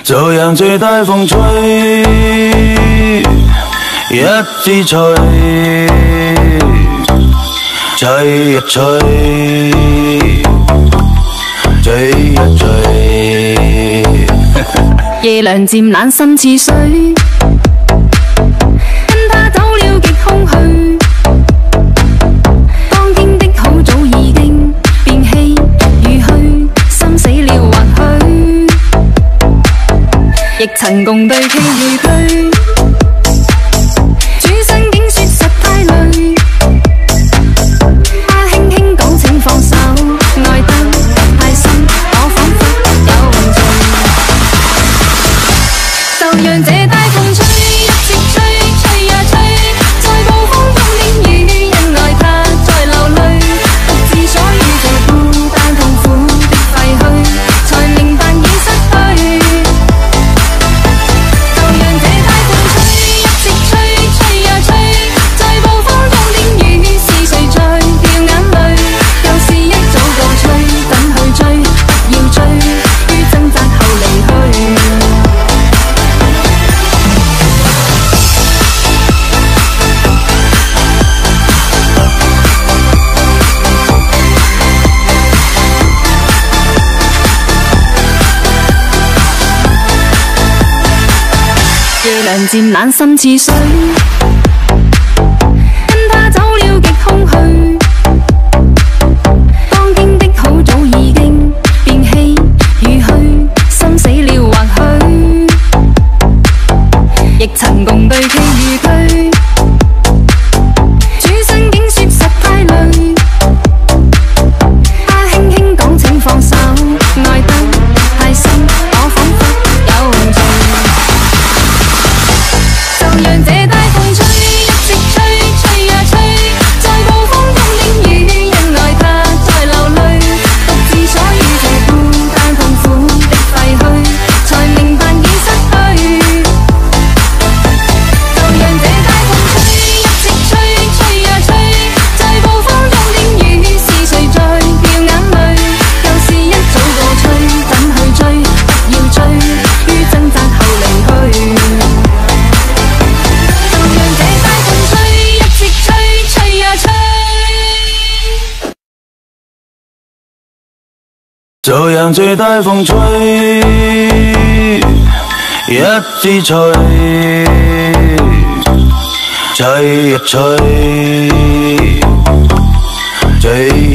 就讓最大風吹，一直吹，吹呀吹，吹呀吹。 夜涼漸冷心似水，跟他走了極空虛。當天的好早已經變氣如虛，心死了或許，亦曾共對棋如居。轉身竟說實太累，他輕輕講請放手，愛得太深，我彷彿有夢醉。就讓這大風吹，一直吹，吹呀吹，在暴風中的雨，因愛他在流淚，獨自所遇這孤單痛苦的廢墟，才明白已失去。就讓這大風吹，一直吹，吹呀吹，在暴風中的雨，是誰在掉眼淚？舊事一早過去，怎去追？不要追，於掙扎後離去。夜涼漸冷心似水，跟他走了極空虛。當天的好早已經變氣如虛，心死了或許，亦曾共對棋如居。轉身竟說實太累，他輕輕講請放手，愛得太深，我彷彿有夢醉。就讓這大風吹，一直吹，吹呀吹，在暴風中的雨，因愛他在流淚，獨自所遇這孤單痛苦的廢墟，才明白已失去。就讓這大風吹，一直吹，吹呀吹，在暴風中的雨，是誰在掉眼淚？舊事一早過去，怎去追？不要追，於掙扎後離去。 就讓最大風吹，一直吹，吹呀吹，吹